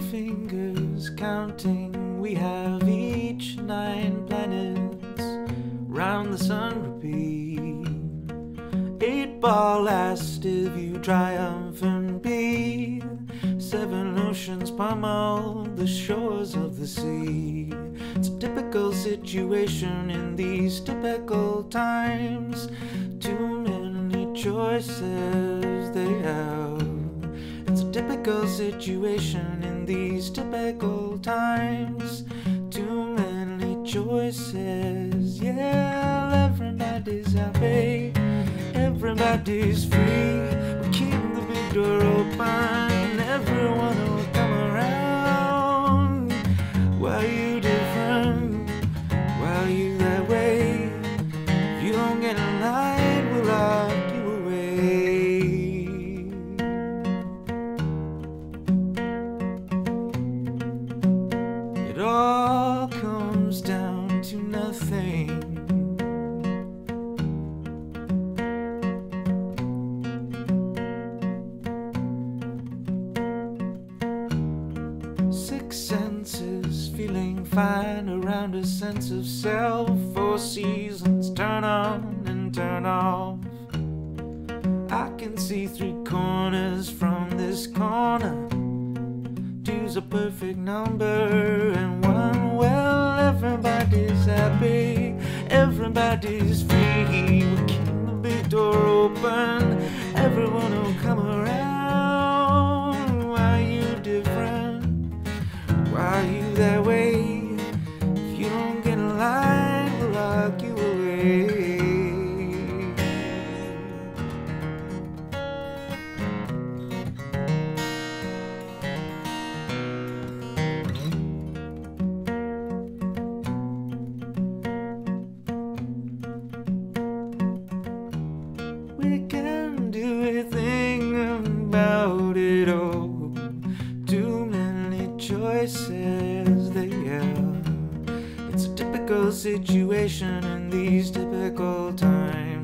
fingers counting, we have each 9 planets round the sun repeat. 8-ball last if you triumph and beat. 7 oceans pummel the shores of the sea. It's a typical situation in these typical times. Too many choices they have. It's a typical situation in these typical times. Too many choices. Yeah, everybody's happy, everybody's free. We keep the big door open, everyone will come around. Why are you different? Why are you that way? If you don't get in line, we'll lock you away. It all comes down to nothing. Six senses feeling fine around a sense of self. 4 seasons turn on and turn off. I can see 3 corners from this corner. 2's a perfect number and 1, well, everybody's happy, everybody's free. We'll keep the big door open, everyone will come around. Why are you different? Why are you that way? If you don't get in line, we'll lock you away. We can do a thing about it all. Too many choices they have. It's a typical situation in these typical times.